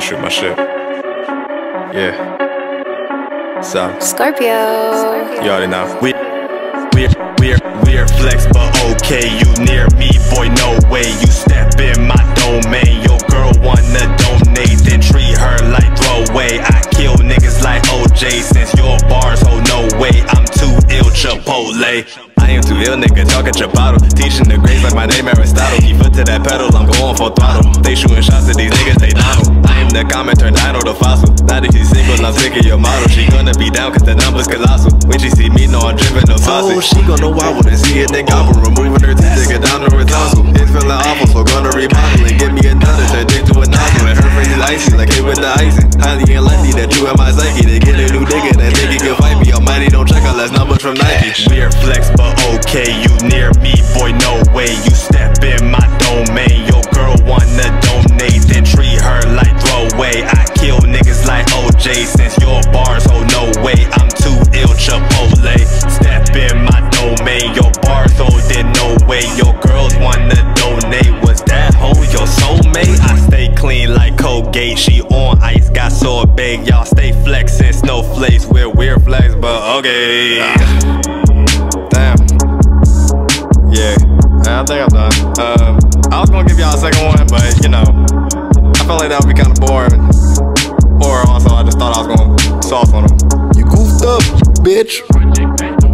shoot my shit. Yeah. So Scorpio. you already know. We're flex, but okay. You near me, boy, no way. You step in my domain. Your girl wanna donate, then treat her like throwaway. I kill niggas like OJ since your bars hold no weight. I'm too ill, Chipotle. I am too ill, nigga, talk at your bottle. Teaching the grades like my name Aristotle. Keep foot to that pedal, I'm going for throttle. They shooting shots at these niggas, they Donald. I am the comet, turn dino to fossil. Now that she's single, I'm sick of your model. She gonna be down cause the number's colossal. When she see me, know I'm dripping the faucet. Oh, she gon' know I wouldn't see it, nigga. I'm removing her teeth, take it down to her tonsil. It's feeling awful, so gonna remodel and give me another, turn dick to a nozzle. And her face is icy, like hit with the icing. Highly unlikely that you have my psyche. To get a new nigga, that nigga can fight me. Almighty don't check out less numbers from Nike. We're flex, but okay. You near me, boy, no way. You step in my domain. Your girl wanna donate, then treat her like throwaway. I kill niggas like OJ since your bars hold no weight. I'm too ill, Chipotle. Step in my domain. Your bars holding no weight. Your girls wanna donate. Was that hoe your soulmate? I stay clean like Colgate. She on ice, got sorbet. Y'all stay flexing snowflakes. We're weird flex, but okay. Damn. Yeah, I think I'm done. I was gonna give y'all a second one, but you know, I felt like that would be kind of boring. Or also, I just thought I was gonna sauce on them. You goofed up, bitch.